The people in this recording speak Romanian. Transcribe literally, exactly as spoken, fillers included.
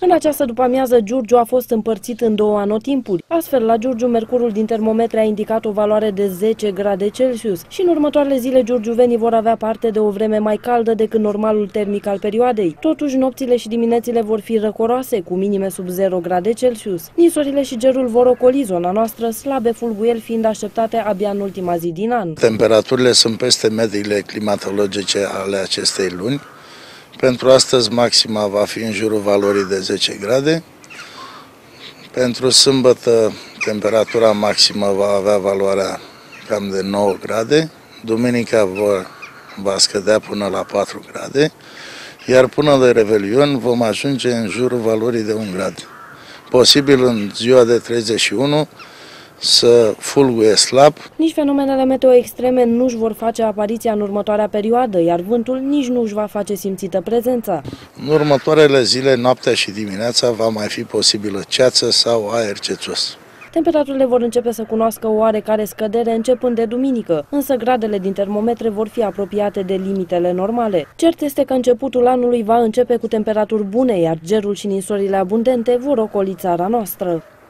În această după-amiază, Giurgiu a fost împărțit în două anotimpuri. Astfel, la Giurgiu, mercurul din termometre a indicat o valoare de zece grade Celsius și în următoarele zile giurgiuvenii vor avea parte de o vreme mai caldă decât normalul termic al perioadei. Totuși, nopțile și diminețile vor fi răcoroase, cu minime sub zero grade Celsius. Ninsorile și gerul vor ocoli zona noastră, slabe fulguieli fiind așteptate abia în ultima zi din an. Temperaturile sunt peste mediile climatologice ale acestei luni. Pentru astăzi maxima va fi în jurul valorii de zece grade. Pentru sâmbătă temperatura maximă va avea valoarea cam de nouă grade. Duminica va, va scădea până la patru grade. Iar până de Revelion vom ajunge în jurul valorii de un grad. Posibil în ziua de treizeci și unu să fulguie slab. Nici fenomenele meteo extreme nu își vor face apariția în următoarea perioadă, iar vântul nici nu își va face simțită prezența. În următoarele zile, noaptea și dimineața, va mai fi posibilă ceață sau aer cețos. Temperaturile vor începe să cunoască o oarecare scădere începând de duminică, însă gradele din termometre vor fi apropiate de limitele normale. Cert este că începutul anului va începe cu temperaturi bune, iar gerul și ninsorile abundente vor ocoli țara noastră.